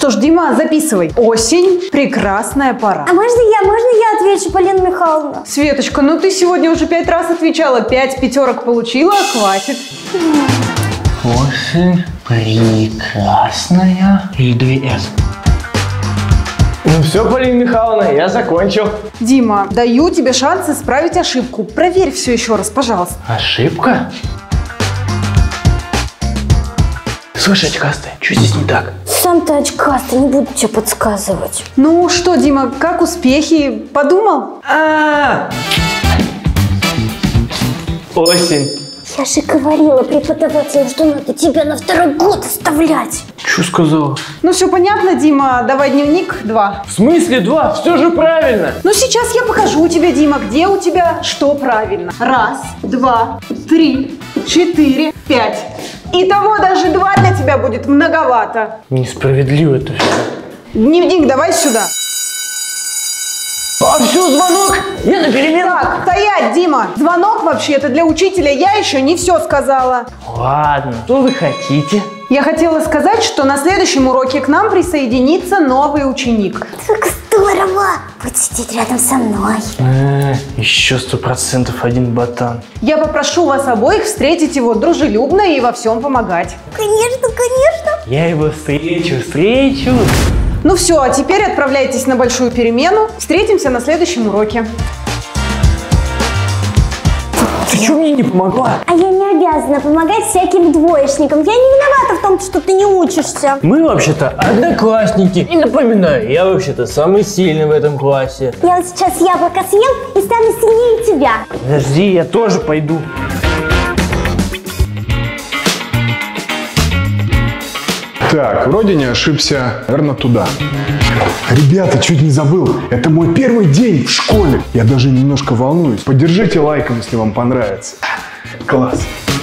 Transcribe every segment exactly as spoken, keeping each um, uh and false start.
Что ж, Дима, записывай. Осень – прекрасная пора. А можно я, можно я отвечу, Полина Михайловна? Светочка, ну ты сегодня уже пять раз отвечала, пять пятерок получила, хватит. Осень прекрасная. И две «С». Ну все, Полина Михайловна, я закончил. Дима, даю тебе шанс исправить ошибку. Проверь все еще раз, пожалуйста. Ошибка? Слушай, очкастая, что здесь не так? Сам ты очкастый, не буду тебе подсказывать. Ну что, Дима, как успехи? Подумал? А, осень. Я же говорила преподавателям, что надо тебя на второй год оставлять. Что сказала? Ну все понятно, Дима, давай дневник два. В смысле два? Все же правильно. Ну сейчас я покажу тебе, Дима, где у тебя что правильно. Раз, два, три, четыре, пять. Итого даже два для тебя будет многовато. Несправедливо это все. Дневник давай сюда. А все, звонок! Я на перемену. Так, стоять, Дима. Звонок вообще-то для учителя, я еще не все сказала. Ладно, что вы хотите? Я хотела сказать, что на следующем уроке к нам присоединится новый ученик. Так здорово! Будет сидеть рядом со мной. Э, еще сто процентов один ботан. Я попрошу вас обоих встретить его дружелюбно и во всем помогать. Конечно, конечно. Я его встречу, встречу. Ну все, а теперь отправляйтесь на большую перемену. Встретимся на следующем уроке. Ты что мне не помогла? А я не обязана помогать всяким двоечникам. Я не виновата в том, что ты не учишься. Мы вообще-то одноклассники. И напоминаю, я вообще-то самый сильный в этом классе. Я вот сейчас яблоко съем и стану сильнее тебя. Подожди, я тоже пойду. Так, вроде не ошибся. Наверное, туда. Ребята, чуть не забыл. Это мой первый день в школе. Я даже немножко волнуюсь. Поддержите лайком, если вам понравится. Класс.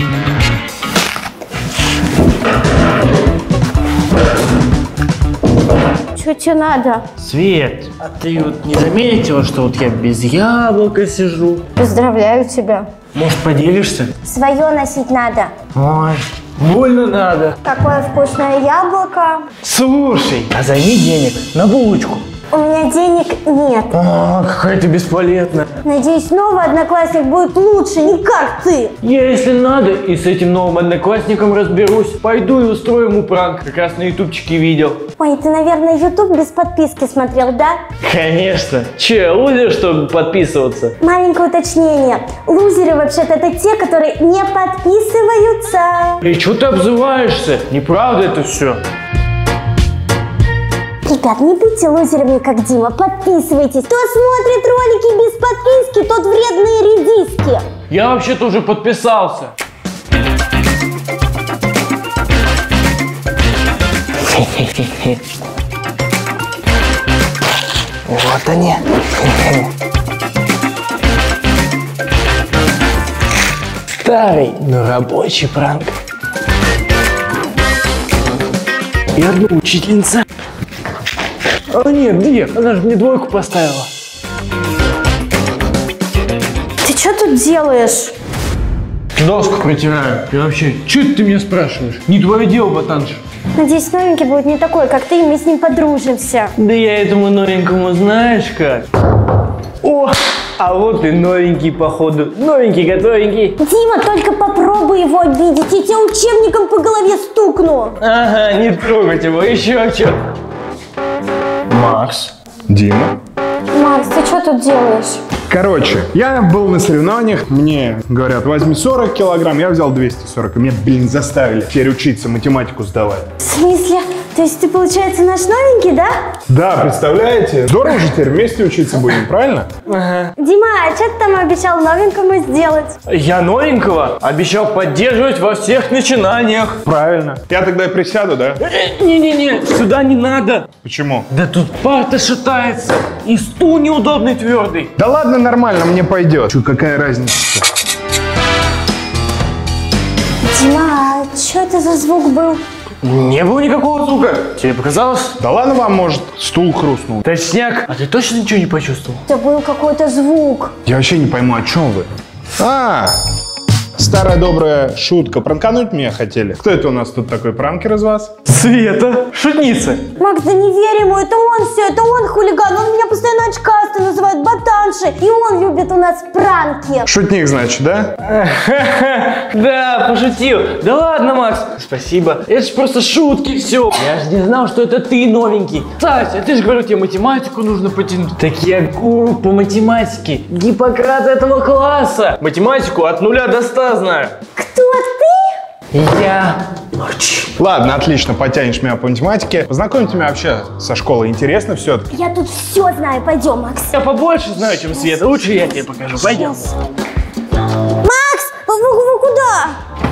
Что тебе надо? Свет, а ты вот не заметила, что вот я без яблока сижу? Поздравляю тебя. Может, поделишься? Свое носить надо. Ой, больно надо. Какое вкусное яблоко. Слушай, а займи денег на булочку. У меня денег нет. А, какая ты бесполезная. Надеюсь, новый одноклассник будет лучше, не как ты. Я, если надо, и с этим новым одноклассником разберусь. Пойду и устрою ему пранк. Как раз на ютубчике видел. Ой, ты, наверное, ютуб без подписки смотрел, да? Конечно. Че, лузер, чтобы подписываться? Маленькое уточнение. Лузеры вообще-то это те, которые не подписываются. И что ты обзываешься? Неправда это все. Ребят, не будьте лузерами, как Дима, подписывайтесь. Кто смотрит ролики без подписки, тот вредные редиски. Я вообще-то уже подписался. Вот они. Старый, но рабочий пранк. И одна учительница. А нет, где? Она же мне двойку поставила. Ты что тут делаешь? Доску протираю. И вообще, что ты меня спрашиваешь? Не твое дело, ботанчик. Надеюсь, новенький будет не такой, как ты, и мы с ним подружимся. Да я этому новенькому знаешь как? О, а вот и новенький, походу. Новенький, готовенький. Дима, только попробуй его обидеть, я тебя учебником по голове стукну. Ага, не трогать его, еще что. Макс. Дима. Макс, ты что тут делаешь? Короче, я был на соревнованиях, мне говорят, возьми сорок килограмм, я взял двести сорок, и меня, блин, заставили теперь учиться, математику сдавать. В смысле? То есть ты, получается, наш новенький, да? Да, представляете? Здорово же теперь вместе учиться будем, правильно? Ага. Дима, а что ты там обещал новенькому сделать? Я новенького обещал поддерживать во всех начинаниях. Правильно. Я тогда присяду, да? Не-не-не, сюда не надо. Почему? Да тут парта шатается, и стул неудобный твердый. Да ладно, нормально, мне пойдет. Чё, какая разница? Дима, а что это за звук был? Не было никакого звука. Тебе показалось? Да ладно вам, может, стул хрустнул. Точняк. А ты точно ничего не почувствовал? Это был какой-то звук. Я вообще не пойму, о чем вы. А, Старая добрая шутка. Пранкануть меня хотели? Кто это у нас тут такой пранкер из вас? Света, шутница. Макс, да не верь ему, это он все, это он хулиган. Он меня постоянно очкастой называет, ботаншей. И он любит у нас пранки. Шутник, значит, да? Да, пошутил. Да ладно, Макс. Спасибо. Это ж просто шутки, все. Я же не знал, что это ты новенький. Кстати, ты же говорил, тебе математику нужно потянуть. Так я гуру по математике. Гиппократ этого класса. Математику от нуля до ста знаю. Кто ты? Я. Ладно, отлично, потянешь меня по математике. Познакомьте меня вообще со школой. Интересно все-таки? Я тут все знаю, пойдем, Макс. Я побольше знаю, чем Света. Лучше я тебе покажу. Пойдем. Макс, вы, вы куда?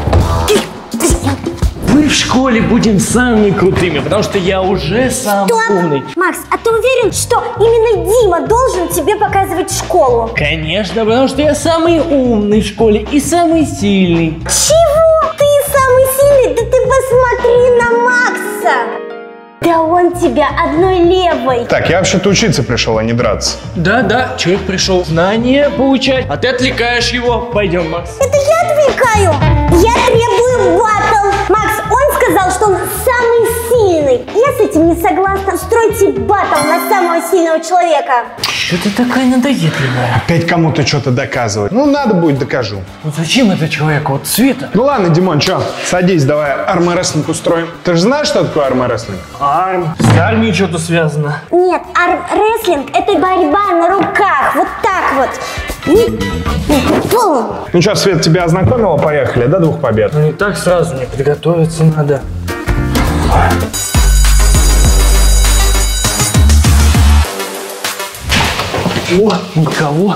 Мы в школе будем самыми крутыми, потому что я уже сам Что? умный. Макс, а ты уверен, что именно Дима должен тебе показывать школу? Конечно, потому что я самый умный в школе и самый сильный. Чего? Ты самый сильный? Да ты посмотри на Макса! Да он тебя одной левой. Так, я вообще-то учиться пришел, а не драться. Да-да, человек пришел знания получать, а ты отвлекаешь его. Пойдем, Макс. Это я отвлекаю? Я требую баттл. Макс, он сказал, что он самый сильный. Я с этим не согласна. Устройте баттл на самого сильного человека. Что ты такая надоедливая? Опять кому-то что-то доказывать. Ну, надо будет, докажу. Ну зачем это человеку? Вот Света. Ну ладно, Димон, что, садись, давай армрестлинг устроим. Ты же знаешь, что такое армрестлинг? Арм. С армией что-то связано. Нет, армрестлинг – это борьба на руках. Вот так вот. Фу. Ну что, Свет, тебя ознакомила? Поехали, до двух побед. Ну не так сразу, мне приготовиться надо. О, никого.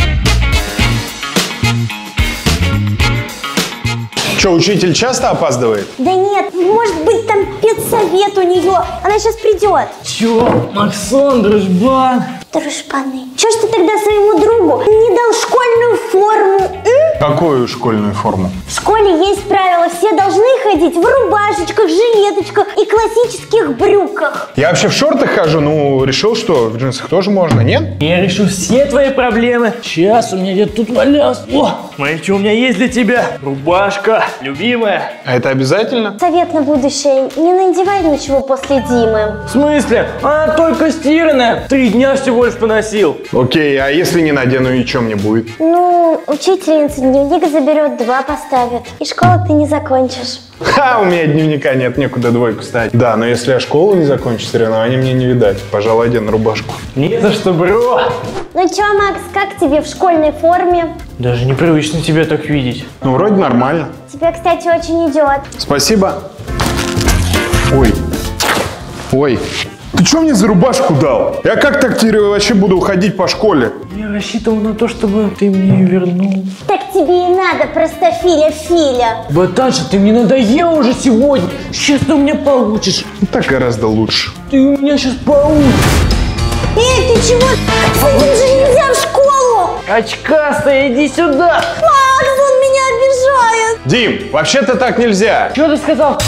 Что, учитель часто опаздывает? Да нет, может быть там педсовет у нее. Она сейчас придет. Чё, Максон, дружбан? Дружбаны. Чё ж ты тогда своему другу не дал школьную форму? М? Какую школьную форму? В школе есть правила, все должны ходить в рубашечках, жилеточках и классических брюках. Я вообще в шортах хожу, ну, решил, что в джинсах тоже можно, нет? Я решу все твои проблемы. Сейчас у меня где-то тут валялось. О, смотри, что у меня есть для тебя. Рубашка, любимая. А это обязательно? Совет на будущее. Не надевай ничего после Димы. В смысле? Она только стиранная. Три дня всего лишь поносил. Окей, а если не надену, и что мне будет? Ну, учительница дневник заберет, два поставит. И школу ты не закончишь. Ха, у меня дневника нет, некуда двойку ставить. Да, но если я школу не закончу, соревнований мне не видать. Пожалуй, одену рубашку. Не за что, бро. Ну чё, Макс, как тебе в школьной форме? Даже непривычно тебя так видеть. Ну, вроде нормально. Тебе, кстати, очень идет. Спасибо. Ой. Ой. Ты что мне за рубашку дал? Я как так теперь вообще буду уходить по школе? Я рассчитывал на то, чтобы ты мне ее вернул. Так тебе и надо, простофиля Филя. Баташа, ты мне надоел уже сегодня. Сейчас ты у меня получишь. Ну, так гораздо лучше. Ты у меня сейчас получишь. Эй, ты чего? С этим же нельзя в школу! Очкастая, иди сюда. Макс, он меня обижает! Дим, вообще-то так нельзя. Что ты сказал?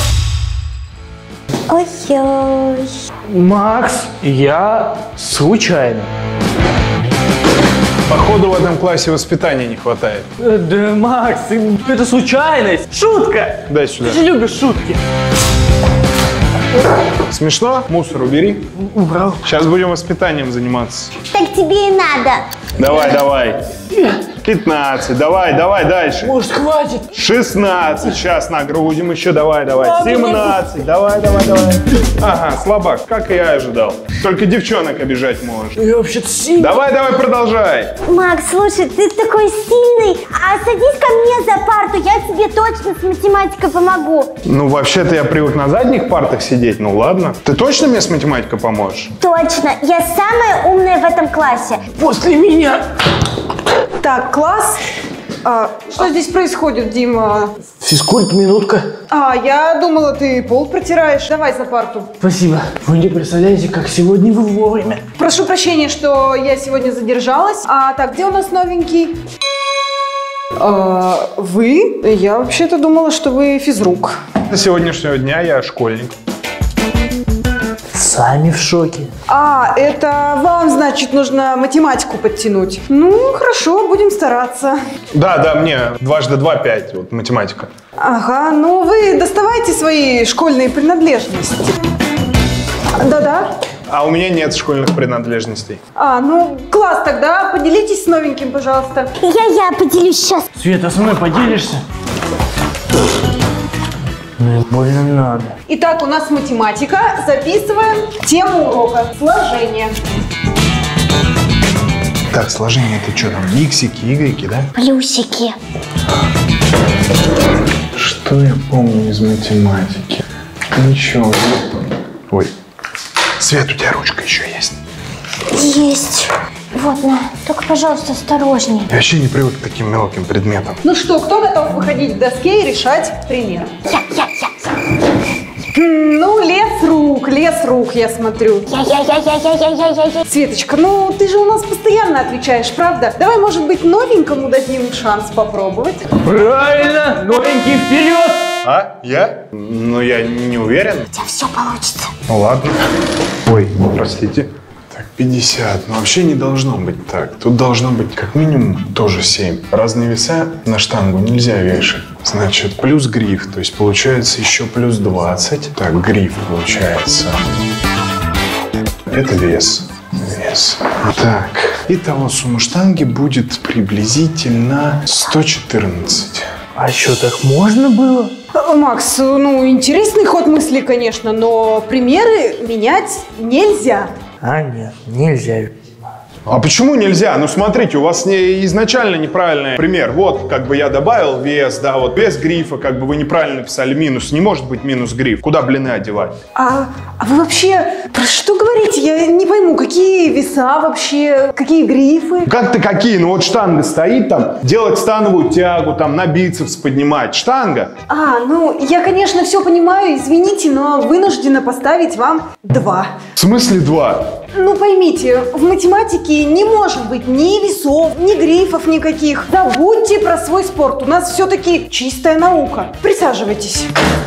Ой-ой. Макс, я случайно. Походу, в этом классе воспитания не хватает. Э, Да, Макс, это случайность. Шутка. Дай сюда. Ты же любишь шутки. Смешно? Мусор убери. Убрал. Сейчас будем воспитанием заниматься. Так тебе и надо. Давай, давай. пятнадцать, давай, давай дальше. Может, хватит? шестнадцать, сейчас нагрузим еще, давай, давай. семнадцать, давай, давай, давай. Ага, слабак, как и я ожидал. Только девчонок обижать можешь. Я вообще-то сильный. Давай, давай, продолжай. Макс, слушай, ты такой сильный. А садись ко мне за парту, я тебе точно с математикой помогу. Ну, вообще-то я привык на задних партах сидеть, ну ладно. Ты точно мне с математикой поможешь? Точно, я самая умная в этом классе. После меня. Так, класс. А, что здесь происходит, Дима? Физкульт, минутка. А, я думала, ты пол протираешь. Давай за парту. Спасибо. Вы не представляете, как сегодня вы вовремя. Прошу прощения, что я сегодня задержалась. А, так, где у нас новенький? А, вы? Я вообще-то думала, что вы физрук. До сегодняшнего дня я школьник. С сами в шоке. А, это вам, значит, нужно математику подтянуть. Ну, хорошо, будем стараться. Да, да, мне дважды два пять, вот математика. Ага, ну вы доставайте свои школьные принадлежности. Да-да. А у меня нет школьных принадлежностей. А, ну, класс, тогда поделитесь с новеньким, пожалуйста. Я-я поделюсь сейчас. Света, со мной поделишься? Ну, больно надо. Итак, у нас математика. Записываем тему урока. Сложение. Так, сложение это что там? Иксики, игреки, да? Плюсики. Что я помню из математики? Ничего. Ой. Свет, у тебя ручка еще есть? Есть. Вот, на. Только, пожалуйста, осторожней. Я вообще не привык к таким мелким предметам. Ну что, кто готов выходить к доске и решать пример? Я, я, я, Ну, лес рук, лес рук, я смотрю. я. Я, я, я, я, я, я, я, я. Светочка, ну ты же у нас постоянно отвечаешь, правда? Давай, может быть, новенькому дадим шанс попробовать. Правильно! Новенький вперед! А? Я? Ну, я не уверен. У тебя все получится. Ну, ладно. Ой, простите. Так, пятьдесят. Но вообще не должно быть так. Тут должно быть как минимум тоже семь. Разные веса на штангу нельзя вешать. Значит, плюс гриф. То есть получается еще плюс двадцать. Так, гриф получается. Это вес. Вес. Так. Итого сумма штанги будет приблизительно сто четырнадцать. А что, так можно было? Э, Макс, ну интересный ход мысли, конечно, но примеры менять нельзя. А нет, нельзя. А почему нельзя? Ну, смотрите, у вас не изначально неправильный пример. Вот, как бы я добавил вес, да, вот без грифа, как бы вы неправильно писали минус. Не может быть минус гриф. Куда блины одевать? А, а вы вообще про что говорите? Я не пойму, какие веса вообще, какие грифы? Как-то какие? Ну, вот штанга стоит там, делать становую тягу, там, на бицепс поднимать. Штанга. А, ну я, конечно, все понимаю, извините, но вынуждена поставить вам два. В смысле два? Ну поймите, в математике не может быть ни весов, ни грифов никаких. Забудьте про свой спорт, у нас все-таки чистая наука. Присаживайтесь.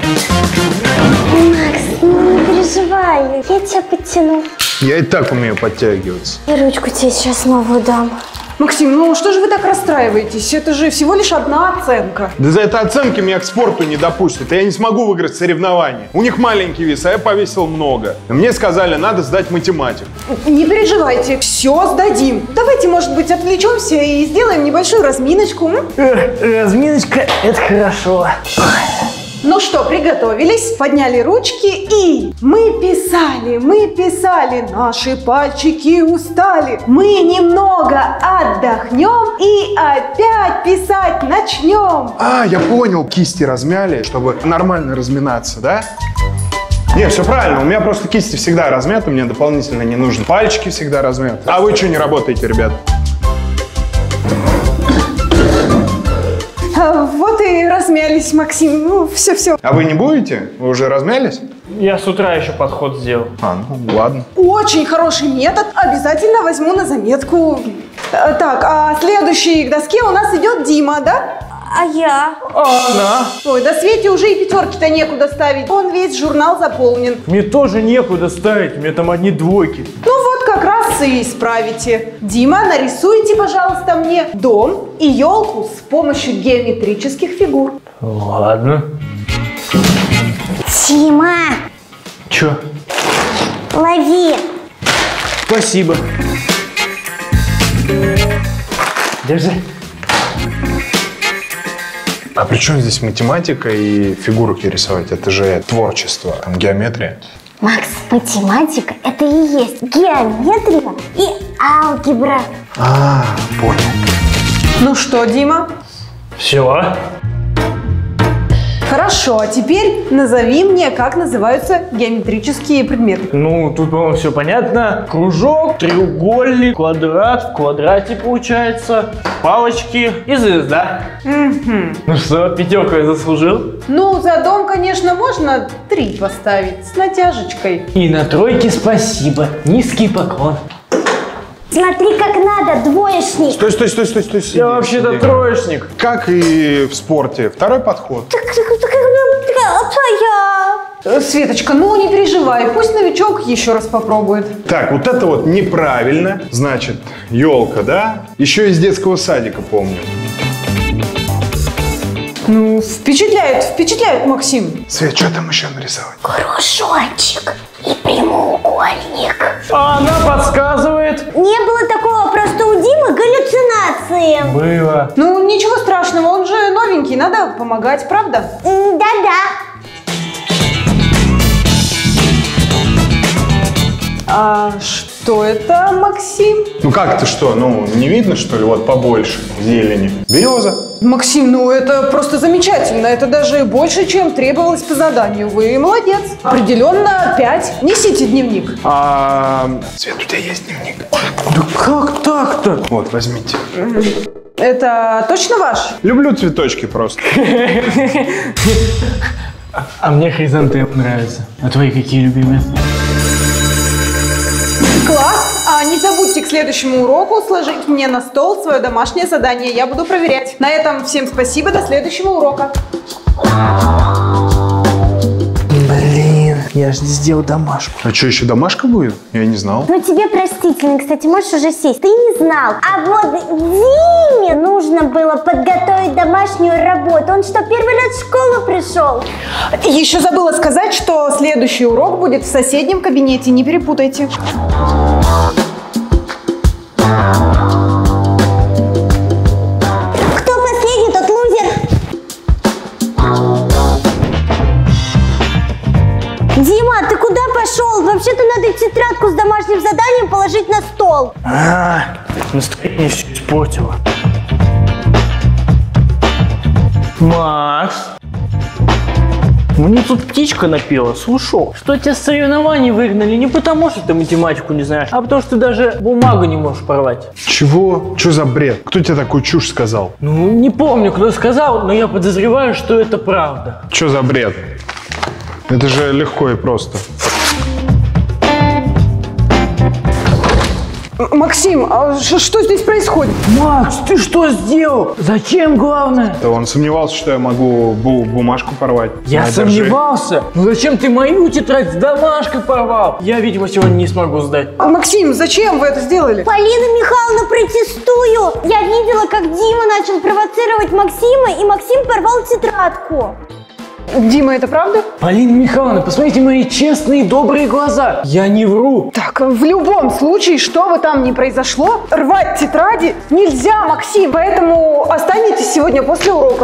Макс, ну не переживай, я тебя подтяну. Я и так умею подтягиваться. И ручку тебе сейчас новую дам. Максим, ну что же вы так расстраиваетесь? Это же всего лишь одна оценка. Да за это оценки меня к спорту не допустят. Я не смогу выиграть соревнования. У них маленький вес, а я повесил много. Мне сказали, надо сдать математику. Не переживайте, все сдадим. Давайте, может быть, отвлечемся и сделаем небольшую разминочку. М? Э, разминочка, это хорошо. Ну что, приготовились, подняли ручки и мы писали, мы писали, наши пальчики устали. Мы немного отдохнем и опять писать начнем. А, я понял, кисти размяли, чтобы нормально разминаться, да? Не, все правильно, у меня просто кисти всегда размяты, мне дополнительно не нужно. Пальчики всегда размяты. А вы что не работаете, ребят? Вот и размялись, Максим. Ну, все-все. А вы не будете? Вы уже размялись? Я с утра еще подход сделал. А, ну ладно. Очень хороший метод. Обязательно возьму на заметку. Э, Так, а следующий к доске у нас идет Дима, да? А я? А она? Ой, до Свете уже и пятерки-то некуда ставить. Он весь журнал заполнен. Мне тоже некуда ставить, у меня там одни двойки. Ну вот как раз и исправите. Дима, нарисуйте, пожалуйста, мне дом и елку с помощью геометрических фигур. Ладно. Тима, Че? лови. Спасибо. Держи. А при чем здесь математика и фигурки рисовать? Это же творчество, там геометрия. Макс, математика – это и есть геометрия и алгебра. А, понял. Ну что, Дима? Все. Хорошо, а теперь назови мне, как называются геометрические предметы. Ну, тут, по-моему, все понятно. Кружок, треугольник, квадрат, в квадрате получается, палочки и звезда. Мгм. Ну что, пятерку я заслужил? Ну, за дом, конечно, можно три поставить с натяжечкой. И на тройке спасибо. Низкий поклон. Смотри, как надо, двоечник. Стой, стой, стой, стой, стой. сиди, Я вообще-то сиди. троечник. Как и в спорте. Второй подход. Так, так, так, так, а я? Э, Светочка, ну не переживай, пусть новичок еще раз попробует. Так, вот это вот неправильно. Значит, елка, да? Еще из детского садика помню. Ну, впечатляет, впечатляет, Максим. Свет, что там еще нарисовать? Кружочек и прямоугольник. А она подсказывает. Не было такого, просто у Димы галлюцинации. Было. Ну, ничего страшного, он же новенький, надо помогать, правда? М, Да-да. А что это, Максим? Ну как ты что, ну не видно что ли, вот побольше зелени? Береза. Максим, ну это просто замечательно, это даже больше, чем требовалось по заданию. Вы молодец. Определенно пять. Несите дневник. А... Свет, у тебя есть дневник? Да как так-то? Вот, возьмите. Это точно ваш? Люблю цветочки просто. А мне хризантем нравится. А твои какие любимые? Класс! А не забудьте к следующему уроку сложить мне на стол свое домашнее задание. Я буду проверять. На этом всем спасибо. До следующего урока. Блин, я же не сделал домашку. А что, еще домашка будет? Я не знал. Ну тебе простительно, кстати, можешь уже сесть. Ты не знал. А вот Диме нужно было подготовить домашнюю работу. Он что, первый раз в школу пришел? Еще забыла сказать, что следующий урок будет в соседнем кабинете. Не перепутайте. Кто последний, тот лузер. Дима, ты куда пошел? Вообще-то надо тетрадку с домашним заданием положить на стол. А, настроение все испортило. Макс, мне тут птичка напела, слушал, что тебя с соревнований выгнали не потому, что ты математику не знаешь, а потому, что ты даже бумагу не можешь порвать. Чего? Что за бред? Кто тебе такую чушь сказал? Ну, не помню, кто сказал, но я подозреваю, что это правда. Что за бред? Это же легко и просто. Максим, а ш- что здесь происходит? Макс, ты что сделал? Зачем, главное? Да он сомневался, что я могу бу- бумажку порвать. Я На, держи. сомневался. Ну зачем ты мою тетрадь с домашкой порвал? Я, видимо, сегодня не смогу сдать. Максим, зачем вы это сделали? Полина Михайловна, протестую! Я видела, как Дима начал провоцировать Максима, и Максим порвал тетрадку. Дима, это правда? Полина Михайловна, посмотрите мои честные добрые глаза. Я не вру. Так, в любом случае, что бы там ни произошло, рвать тетради нельзя, Максим. Поэтому останетесь сегодня после уроков.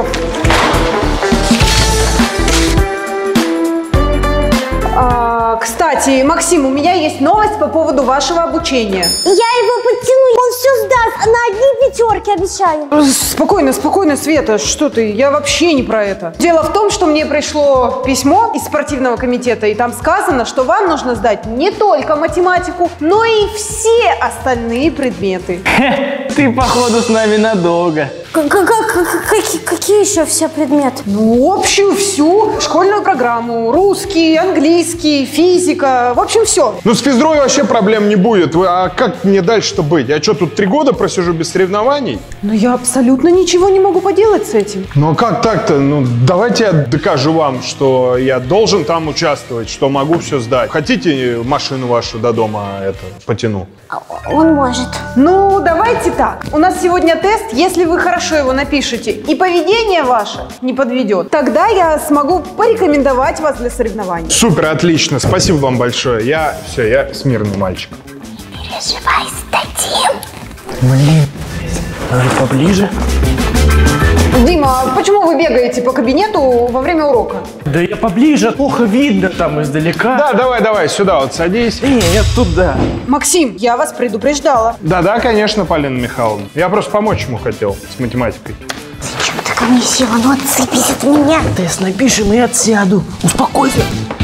А, кстати, Максим, у меня есть новость по поводу вашего обучения. Я его подтяну, он все сдаст, на одни пятерки, обещаю. Спокойно, спокойно, Света, что ты? Я вообще не про это. Дело в том, что мне пришло письмо из спортивного комитета, и там сказано, что вам нужно сдать не только математику, но и все остальные предметы. Ты, походу, с нами надолго. Как, как, как, какие, какие еще все предметы? Ну, общую всю школьную программу. Русский, английский, физика, в общем, все. Ну, с физрой вообще проблем не будет. Вы- А как мне дальше-то быть? Я что, тут три года просижу без соревнований? Но я абсолютно ничего не могу поделать с этим. Ну, а как так-то? Ну, давайте я докажу вам, что я должен там участвовать, что могу все сдать. Хотите, машину вашу до дома это потяну? Он может. Ну, давайте так. У нас сегодня тест. Если вы хорошо его напишете и поведение ваше не подведет, тогда я смогу порекомендовать вас для соревнований. Супер, отлично. Спасибо вам большое. Я все, я смирный мальчик. Переживай, сдадим. Блин, давай поближе. Дима, а почему вы бегаете по кабинету во время урока? Да я поближе, плохо видно там издалека. Да, давай, давай, сюда вот садись. Не, я туда. Максим, я вас предупреждала. Да-да, конечно, Полина Михайловна. Я просто помочь ему хотел с математикой. Зачем ты ко мне села? Ну отцепись от меня. Тест напишем и отсяду. Успокойся.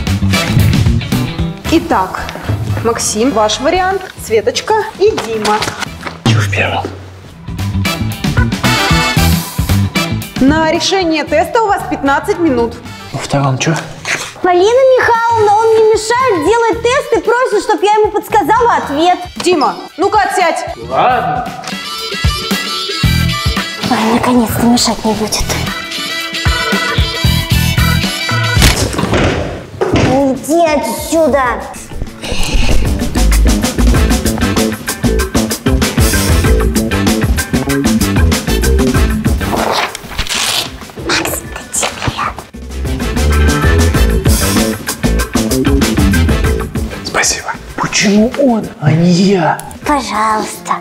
Итак, Максим, ваш вариант, Светочка и Дима. Чего в первом? На решение теста у вас пятнадцать минут. Во втором что? Полина Михайловна, он мне мешает делать тест и просит, чтобы я ему подсказала ответ. Дима, ну-ка отсядь. Ладно. Ой, наконец-то мешать не будет. Иди отсюда. Спасибо. Почему он, а не я? Пожалуйста.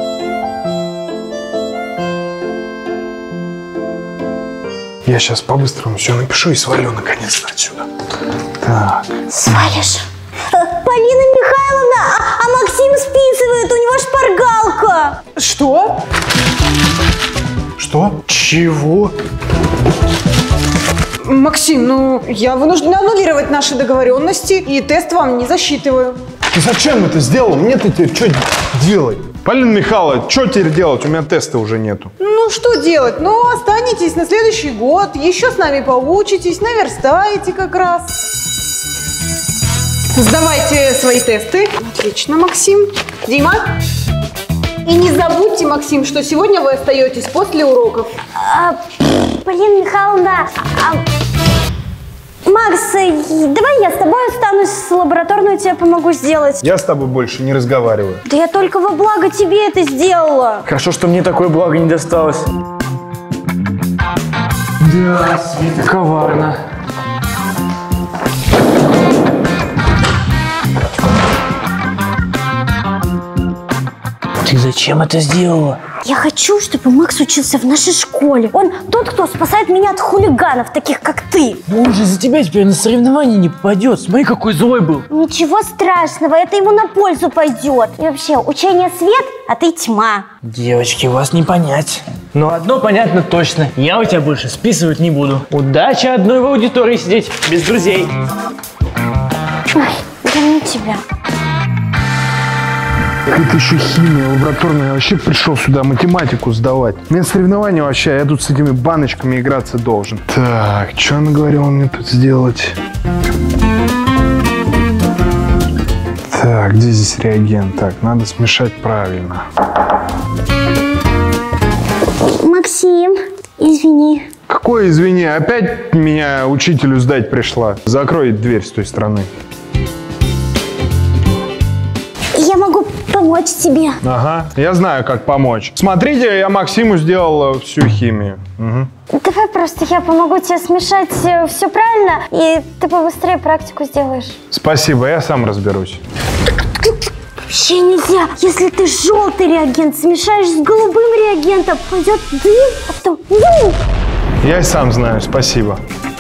Я сейчас по-быстрому все напишу и свалю наконец-то отсюда. Так. Свалишь? Полина Михайловна, а, а Максим списывает, у него шпаргалка. Что? Что? Чего? Максим, ну я вынуждена аннулировать наши договоренности и тест вам не засчитываю. Ты зачем это сделал? Мне-то теперь что делать? Полина Михайловна, что теперь делать? У меня теста уже нету. Ну что делать? Ну останетесь на следующий год, еще с нами поучитесь, наверстаете как раз. Сдавайте свои тесты. Отлично, Максим. Дима. И не забудьте, Максим, что сегодня вы остаетесь после уроков. А, Полина Михайловна, а, Макс, давай я с тобой останусь, лабораторную тебе помогу сделать. Я с тобой больше не разговариваю. Да я только во благо тебе это сделала. Хорошо, что мне такое благо не досталось. Да, Света коварно. Ты зачем это сделала? Я хочу, чтобы Макс учился в нашей школе. Он тот, кто спасает меня от хулиганов, таких как ты. Ну, он же за тебя теперь на соревнования не попадет. Смотри, какой злой был. Ничего страшного, это ему на пользу пойдет. И вообще, учение свет, а ты тьма. Девочки, вас не понять. Но одно понятно точно. Я у тебя больше списывать не буду. Удачи одной в аудитории сидеть без друзей. Ой, да ну тебя. Это еще химия лабораторная. Я вообще пришел сюда математику сдавать. У меня соревнования вообще, я тут с этими баночками играться должен. Так, что она говорила мне тут сделать? Так, где здесь реагент? Так, надо смешать правильно. Максим, извини. Какое извини? Опять меня учителю сдать пришла? Закрой дверь с той стороны. Я могу помочь тебе. Ага, я знаю, как помочь. Смотрите, я Максиму сделал всю химию. Угу. Давай просто я помогу тебе смешать все правильно, и ты побыстрее практику сделаешь. Спасибо, я сам разберусь. Вообще нельзя. Если ты желтый реагент смешаешь с голубым реагентом, пойдет дым, а потом... Ну! Я и сам знаю, спасибо.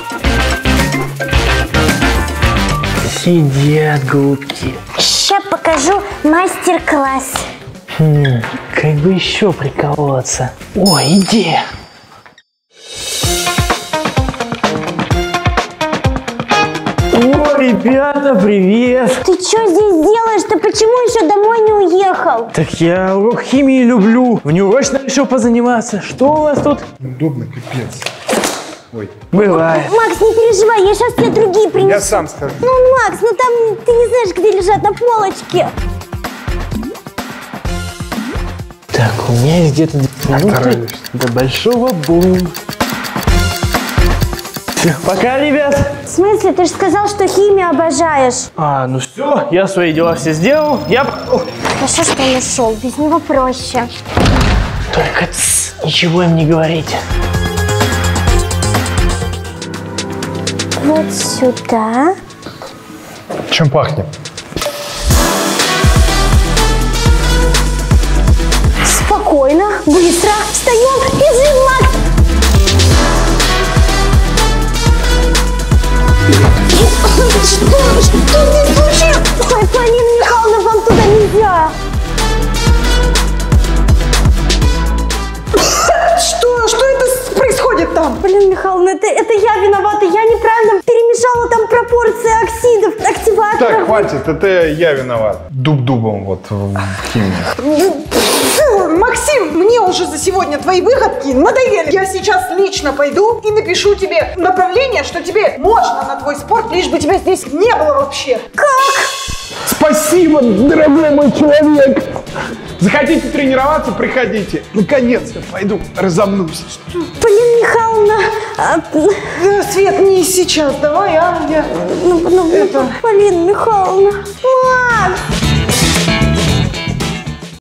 Сидят голубки. Сейчас покажу мастер-класс. Хм, как бы еще приколоться. Ой, иди. О, ребята, привет. Ты что здесь делаешь? Ты почему еще домой не уехал? Так я урок химии люблю. Внеурочно решил позаниматься. Что у вас тут? Удобно, капец. Ой. Бывает. Макс, не переживай, я сейчас тебе другие принесу. Я сам скажу. Ну, Макс, ну там ты не знаешь, где лежат, на полочке. Так, у меня есть где-то минуты до большого бума. Все, пока, ребят. В смысле? Ты же сказал, что химию обожаешь. А, ну все, я свои дела все сделал. Я... Хорошо, что он ушел, без него проще. Только тс, ничего им не говорите. Вот сюда. Чем пахнет? Спокойно, быстро. Встаем, бежим, Макс. Что? Что здесь случилось? Ой, Полина Михайловна, вам туда нельзя. Что? Что это происходит там? Полина Михайловна, это, это я виновата. Я неправильно перемешала там пропорции оксидов, активаторов. Так, хватит, это я виноват. Дуб-дубом вот в химии. Фу, Максим, мне уже за сегодня твои выходки надоели. Я сейчас лично пойду и напишу тебе направление, что тебе можно на твой спорт, лишь бы тебя здесь не было вообще. Как? Спасибо, дорогой мой человек. Захотите тренироваться, приходите. Наконец-то пойду разомнусь. Полина Михайловна, а, Э, Свет, не сейчас, давай, а? Я... ну, ну, Это- Полина Михайловна, Макс!